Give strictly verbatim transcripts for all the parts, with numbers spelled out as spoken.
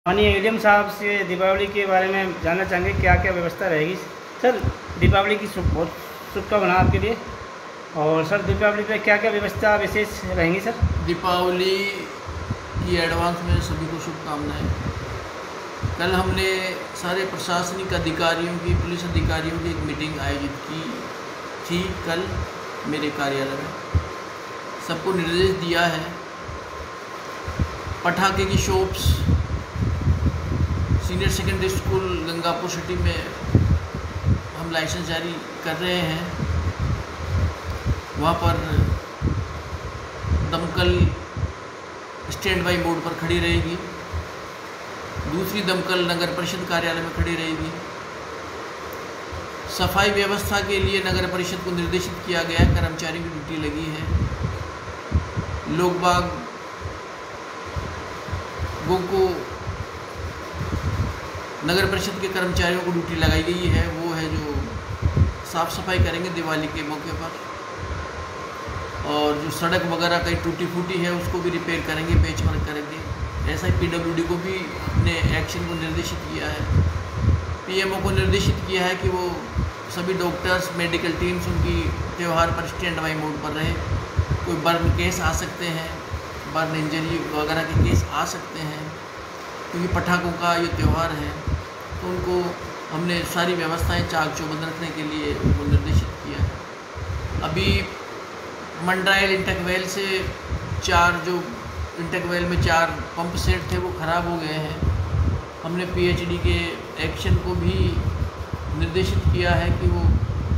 माननीय एडीएम साहब से दीपावली के बारे में जानना चाहेंगे, क्या क्या व्यवस्था रहेगी। सर, दीपावली की शुभ बहुत शुभकामनाएं आपके लिए। और सर, दीपावली पे क्या क्या व्यवस्था विशेष रहेंगी सर? दीपावली की एडवांस में सभी को शुभकामनाएं। कल हमने सारे प्रशासनिक अधिकारियों की, पुलिस अधिकारियों की एक मीटिंग आयोजित की थी कल मेरे कार्यालय में। सबको निर्देश दिया है पटाखे की shops senior secondary school Gangapur City में हम लाइसेंस जारी कर रहे हैं। वहाँ पर दमकल स्टैंड बाई मोड पर खड़ी रहेगी, दूसरी दमकल नगर परिषद कार्यालय में खड़ी रहेगी। सफाई व्यवस्था के लिए नगर परिषद को निर्देशित किया गया है, कर्मचारियों की ड्यूटी लगी है। लोग बाग को नगर परिषद के कर्मचारियों को ड्यूटी लगाई गई है, वो है जो साफ़ सफाई करेंगे दिवाली के मौके पर। और जो सड़क वगैरह कहीं टूटी फूटी है उसको भी रिपेयर करेंगे, पेच वर्क करेंगे। ऐसा ही पीडब्ल्यूडी को भी अपने एक्शन को निर्देशित किया है। पीएमओ को निर्देशित किया है कि वो सभी डॉक्टर्स, मेडिकल टीम्स उनकी त्यौहार पर स्टैंड बाई मोड पर रहे। कोई बर्न केस आ सकते हैं, बर्न इंजरी वगैरह के केस आ सकते हैं, क्योंकि पटाखों का ये त्यौहार है। तो उनको हमने सारी व्यवस्थाएं चाक चौबंद रखने के लिए उनको निर्देशित किया है। अभी मंडराइल इंटेकवेल से चार जो इंटेकवेल में चार पंप सेट थे वो ख़राब हो गए हैं। हमने पीएचडी के एक्शन को भी निर्देशित किया है कि वो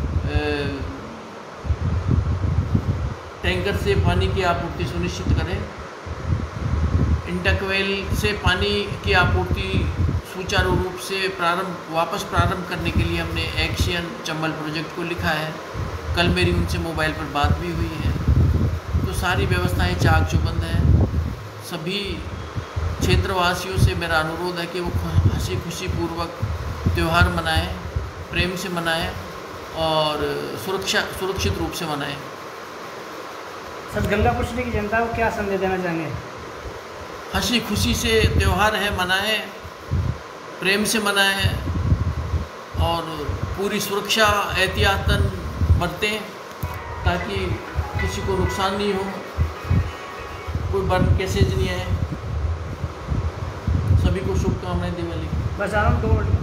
टैंकर से पानी की आपूर्ति सुनिश्चित करें। इंटेकवेल से पानी की आपूर्ति सुचारू रूप से प्रारंभ वापस प्रारंभ करने के लिए हमने एक्शन चंबल प्रोजेक्ट को लिखा है। कल मेरी उनसे मोबाइल पर बात भी हुई है। तो सारी व्यवस्थाएं चाक चौबंद हैं। सभी क्षेत्रवासियों से मेरा अनुरोध है कि वो हंसी खुशी पूर्वक त्यौहार मनाएं, प्रेम से मनाएं और सुरक्षा सुरक्षित रूप से मनाएं। सर, गंगापुर सिटी की जनता को क्या संदेश देना चाहेंगे? हंसी खुशी से त्यौहार है, मनाएं, प्रेम से मनाएं और पूरी सुरक्षा एहतियातन बरतें ताकि किसी को नुकसान नहीं हो, कोई बर्न केसेज नहीं आए। सभी को शुभकामनाएं दिवाली की। बस आराम दो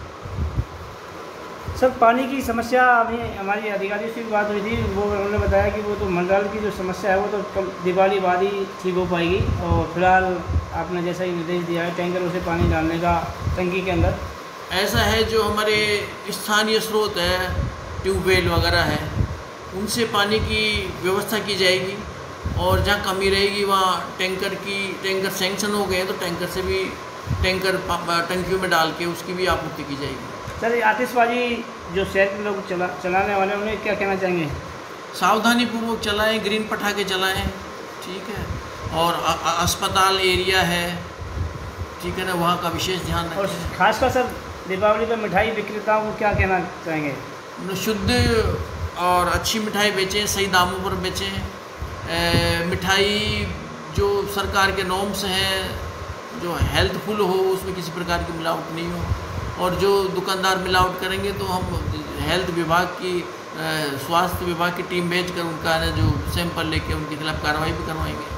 सर, पानी की समस्या अभी हमारी अधिकारियों से भी बात हुई थी, वो उन्होंने बताया कि वो तो मंडल की जो समस्या है वो तो कल दिवाली बाद ही ठीक हो पाएगी। और फिलहाल आपने जैसा ही निर्देश दिया है टैंकरों से पानी डालने का टंकी के अंदर, ऐसा है जो हमारे स्थानीय स्रोत है, ट्यूबवेल वगैरह है, उनसे पानी की व्यवस्था की जाएगी। और जहाँ कमी रहेगी वहाँ टैंकर की टैंकर सैंक्शन हो गए हैं तो टैंकर से भी टैंकर टंकियों में डाल के उसकी भी आपूर्ति की जाएगी। सर, आतिशबाजी जो शहर के लोग चला चलाने वाले उन्हें क्या कहना चाहेंगे? सावधानी पूर्वक चलाएं, ग्रीन पटाखे चलाएं, ठीक है। और अ, अ, अस्पताल एरिया है, ठीक है ना, वहाँ का विशेष ध्यान रखें। और खासकर सर दीपावली पर मिठाई विक्रेताओं को क्या कहना चाहेंगे? शुद्ध और अच्छी मिठाई बेचें, सही दामों पर बेचें। मिठाई जो सरकार के नॉर्म्स हैं, जो हेल्थफुल हो, उसमें किसी प्रकार की मिलावट नहीं हो। और जो दुकानदार मिलावट करेंगे तो हम हेल्थ विभाग की, स्वास्थ्य विभाग की टीम भेजकर उनका जो सैंपल लेके उनके खिलाफ कार्रवाई भी करवाएंगे।